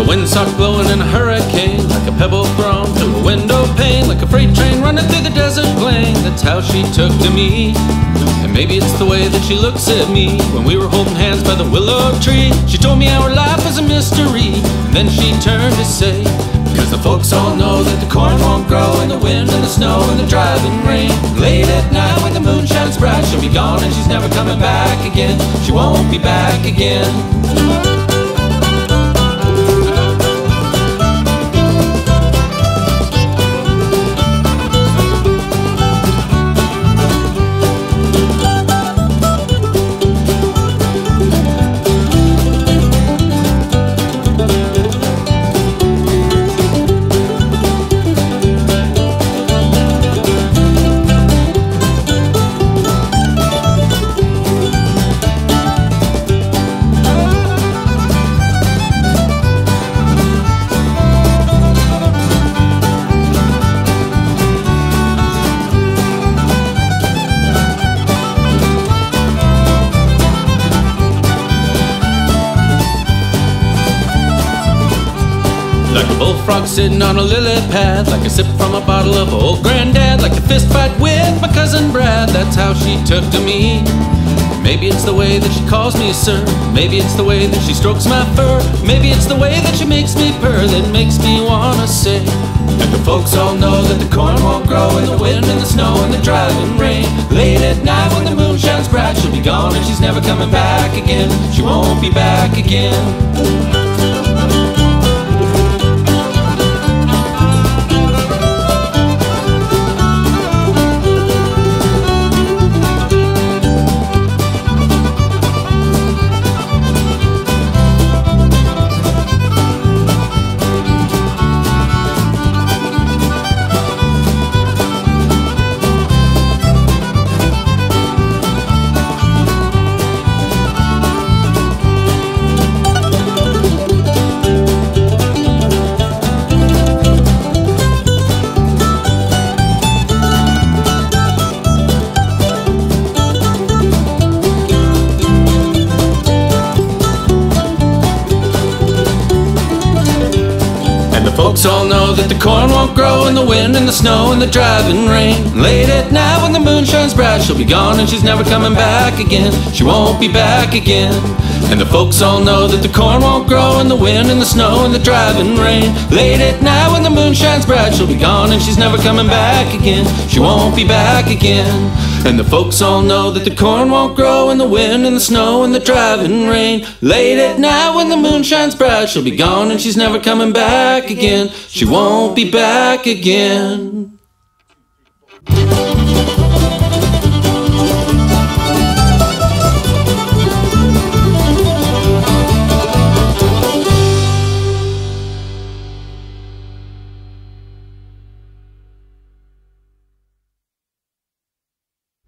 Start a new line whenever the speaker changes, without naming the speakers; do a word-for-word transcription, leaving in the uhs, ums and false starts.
Windsock blowing in a hurricane, like a pebble thrown through a window pane, like a freight train running through the desert plain. That's how she took to me. And maybe it's the way that she looks at me when we were holding hands by the willow tree. She told me our life was a mystery, and then she turned to say, cause the folks all know that the corn won't grow in the wind and the snow and the driving rain. Late at night when the moon shines bright, she'll be gone and she's never coming back again. She won't be back again. Like a bullfrog sitting on a lily pad, like a sip from a bottle of old granddad, like a fist fight with my cousin Brad. That's how she took to me. Maybe it's the way that she calls me sir, maybe it's the way that she strokes my fur, maybe it's the way that she makes me purr that makes me wanna say, and the folks all know that the corn won't grow in the wind and the snow and the driving rain. Late at night when the moon shines bright, she'll be gone and she's never coming back again. She won't be back again. Folks all know that the corn won't grow in the wind and the snow and the driving rain. Late at night when the moon shines bright, she'll be gone and she's never coming back again. She won't be back again. And the folks all know that the corn won't grow in the wind and the snow and the driving rain. Late at night when the moon shines bright, she'll be gone and she's never coming back again. She won't be back again. And the folks all know that the corn won't grow in the wind and the snow and the driving rain. Late at night when the moon shines bright, she'll be gone and she's never coming back again. She won't be back again.